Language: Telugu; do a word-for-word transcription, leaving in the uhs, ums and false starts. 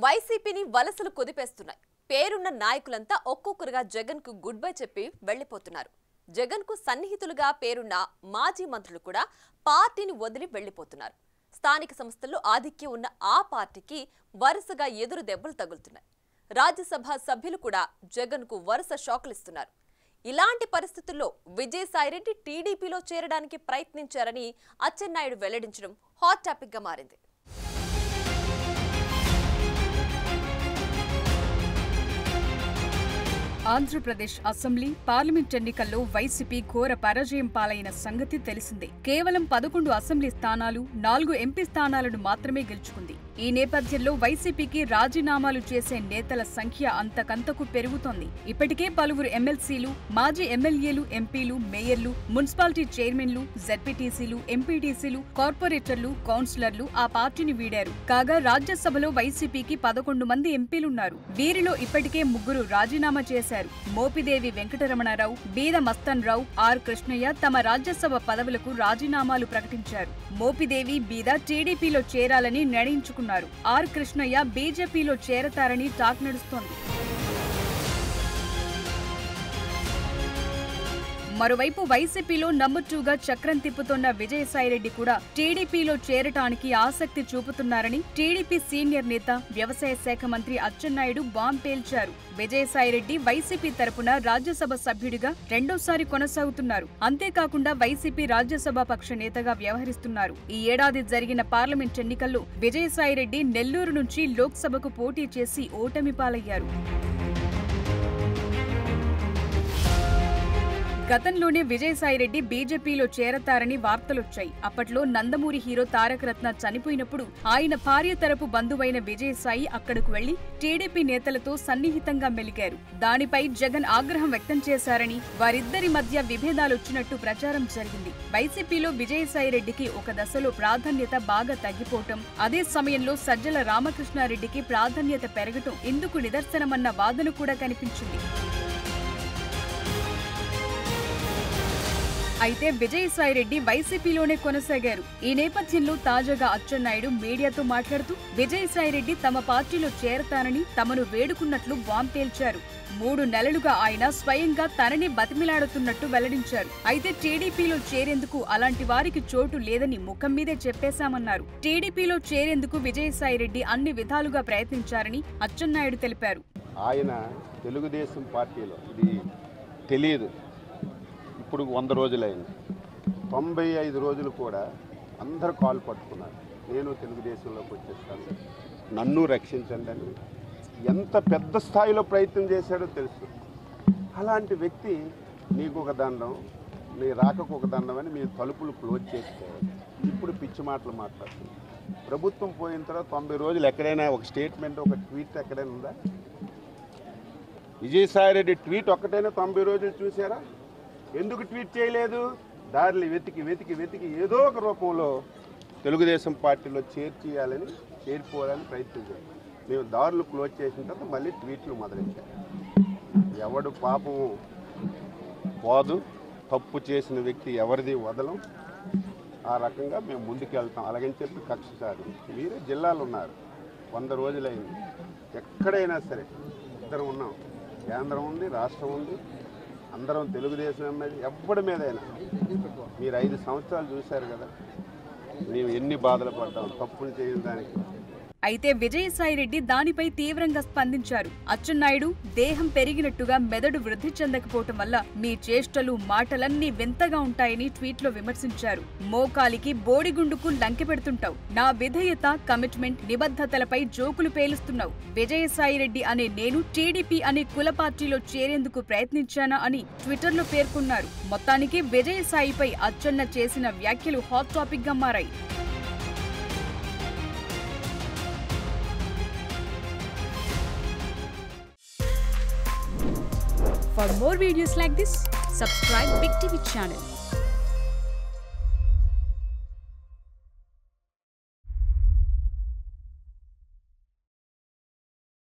వైసీపీని వలసలు కుదిపేస్తున్నాయి. పేరున్న నాయకులంతా ఒక్కొక్కరుగా జగన్ కు గుడ్ బై చెప్పి వెళ్లిపోతున్నారు. జగన్ కు సన్నిహితులుగా పేరున్న మాజీ మంత్రులు కూడా పార్టీని వదిలి వెళ్లిపోతున్నారు. స్థానిక సంస్థల్లో ఆధిక్యం ఉన్న ఆ పార్టీకి వరుసగా ఎదురు దెబ్బలు తగులుతున్నాయి. రాజ్యసభ సభ్యులు కూడా జగన్ కు వరుస షాకులు ఇస్తున్నారు. ఇలాంటి పరిస్థితుల్లో విజయసాయిరెడ్డి టీడీపీలో చేరడానికి ప్రయత్నించారని అచ్చెన్నాయుడు వెల్లడించడం హాట్ టాపిక్ గా మారింది. ఆంధ్రప్రదేశ్ అసెంబ్లీ పార్లమెంట్ ఎన్నికల్లో వైసీపీ ఘోర పరాజయం పాలైన సంగతి తెలిసిందే. కేవలం పదకొండు అసెంబ్లీ స్థానాలు, నాలుగు ఎంపీ స్థానాలను మాత్రమే గెలుచుకుంది. ఈ నేపథ్యంలో వైసీపీకి రాజీనామాలు చేసే నేతల సంఖ్య అంతకంతకు పెరుగుతోంది. ఇప్పటికే పలువురు ఎమ్మెల్సీలు, మాజీ ఎమ్మెల్యేలు, ఎంపీలు, మేయర్లు, మున్సిపాలిటీ చైర్మన్లు, జెడ్పీటీసీలు, ఎంపీటీసీలు, కార్పొరేటర్లు, కౌన్సిలర్లు ఆ పార్టీని వీడారు. కాగా రాజ్యసభలో వైసీపీకి పదకొండు మంది ఎంపీలున్నారు. వీరిలో ఇప్పటికే ముగ్గురు రాజీనామా చేశారు. మోపిదేవి వెంకటరమణారావు, బీద మస్తన్ రావు, ఆర్ కృష్ణయ్య తమ రాజ్యసభ పదవులకు రాజీనామాలు ప్రకటించారు. మోపిదేవి, బీద టీడీపీలో చేరాలని నిర్ణయించుకున్నారు. ఆర్ కృష్ణయ్య బీజేపీలో చేరతారని టాక్ నడుస్తోంది. మరోవైపు వైసీపీలో నంబర్ టూగా చక్రం తిప్పుతున్న విజయసాయిరెడ్డి కూడా టీడీపీలో చేరటానికి ఆసక్తి చూపుతున్నారని టీడీపీ సీనియర్ నేత, వ్యవసాయ శాఖ మంత్రి అచ్చెన్నాయుడు బాంబ్ పేల్చారు. విజయసాయిరెడ్డి వైసీపీ తరపున రాజ్యసభ సభ్యుడిగా రెండోసారి కొనసాగుతున్నారు. అంతేకాకుండా వైసీపీ రాజ్యసభ పక్ష నేతగా వ్యవహరిస్తున్నారు. ఈ ఏడాది జరిగిన పార్లమెంట్ ఎన్నికల్లో విజయసాయిరెడ్డి నెల్లూరు నుంచి లోక్సభకు పోటీ చేసి ఓటమి పాలయ్యారు. గతంలోనే విజయసాయిరెడ్డి బీజేపీలో చేరతారని వార్తలొచ్చాయి. అప్పట్లో నందమూరి హీరో తారక రత్న చనిపోయినప్పుడు ఆయన భార్య తరపు బంధువైన విజయసాయి అక్కడకు వెళ్లి టీడీపీ నేతలతో సన్నిహితంగా మెలిగారు. దానిపై జగన్ ఆగ్రహం వ్యక్తం చేశారని, వారిద్దరి మధ్య విభేదాలొచ్చినట్టు ప్రచారం జరిగింది. వైసీపీలో విజయసాయిరెడ్డికి ఒక దశలో ప్రాధాన్యత బాగా తగ్గిపోవటం, అదే సమయంలో సజ్జల రామకృష్ణారెడ్డికి ప్రాధాన్యత పెరగటం ఇందుకు నిదర్శనమన్న వాదన కూడా కనిపించింది. అయితే విజయసాయిరెడ్డి వైసీపీలోనే కొనసాగారు. ఈ నేపథ్యంలో తాజాగా అచ్చెన్నాయుడు మీడియాతో మాట్లాడుతూ విజయసాయిరెడ్డి తమ పార్టీలో చేరతానని తమను వేడుకున్నట్లు బాంబ్ పేల్చారు. మూడు నెలలుగా ఆయన స్వయంగా తనని బతిమిలాడుతున్నట్టు వెల్లడించారు. అయితే టీడీపీలో చేరేందుకు అలాంటి వారికి చోటు లేదని ముఖం మీదే చెప్పేశామన్నారు. టీడీపీలో చేరేందుకు విజయసాయిరెడ్డి అన్ని విధాలుగా ప్రయత్నించారని అచ్చెన్నాయుడు తెలిపారు. ఆయన తెలుగుదేశం పార్టీలో ఇది తెలియదు, ఇప్పుడు వంద రోజులైంది. తొంభై ఐదు రోజులు కూడా అందరు కాలు పట్టుకున్నారు, నేను తెలుగుదేశంలోకి వచ్చేస్తాను, నన్ను రక్షించండి అని ఎంత పెద్ద స్థాయిలో ప్రయత్నం చేశాడో తెలుసు. అలాంటి వ్యక్తి నీకు ఒక దండం, నీ రాకకు ఒక దండం అని మీరు తలుపులు క్లోజ్ చేసుకోవాలి. ఇప్పుడు పిచ్చి మాటలు మాట్లాడుతుంది. ప్రభుత్వం పోయిన తర్వాత తొంభై రోజులు ఎక్కడైనా ఒక స్టేట్మెంట్, ఒక ట్వీట్ ఎక్కడైనా ఉందా? విజయసాయిరెడ్డి ట్వీట్ ఒక్కటైనా తొంభై రోజులు చూసారా? ఎందుకు ట్వీట్ చేయలేదు? దారిని వెతికి వెతికి వెతికి ఏదో ఒక రూపంలో తెలుగుదేశం పార్టీలో చేర్చేయాలని, చేరిపోవాలని ప్రయత్నించారు. మేము దారులు క్లోజ్ చేసిన తర్వాత మళ్ళీ ట్వీట్లు మొదలెట్టారు. ఎవడు పాపం పోదు, తప్పు చేసిన వ్యక్తి ఎవరిది వదలం, ఆ రకంగా మేము ముందుకెళ్తాం. అలాగని చెప్పి కక్ష సాధన. మీరే జిల్లాలు ఉన్నారు, వంద రోజులైంది. ఎక్కడైనా సరే ఇద్దరం ఉన్నాం, కేంద్రం ఉంది, రాష్ట్రం ఉంది, అందరం తెలుగుదేశం మీద ఎవ్వడి మీదైనా. మీరు ఐదు సంవత్సరాలు చూశారు కదా మేము ఎన్ని బాధలు పడ్డాం తప్పులు చేయని దానికి. అయితే విజయసాయిరెడ్డి దానిపై తీవ్రంగా స్పందించారు. అచ్చెన్నాయుడు, దేహం పెరిగినట్టుగా మెదడు వృద్ధి చెందకపోవటం వల్ల మీ చేష్టలు, మాటలన్నీ వింతగా ఉంటాయని ట్వీట్లో విమర్శించారు. మోకాలికి బోడిగుండుకు లంకె పెడుతుంటావు, నా విధేయత, కమిట్మెంట్, నిబద్ధతలపై జోకులు పేలుస్తున్నావు. విజయసాయిరెడ్డి అనే నేను టీడీపీ అనే కుల పార్టీలో చేరేందుకు ప్రయత్నించానా అని ట్విట్టర్లో పేర్కొన్నారు. మొత్తానికి విజయసాయిపై అచ్చెన్న చేసిన వ్యాఖ్యలు హాట్ టాపిక్ గా మారాయి. For more videos like this, subscribe Big T V channel.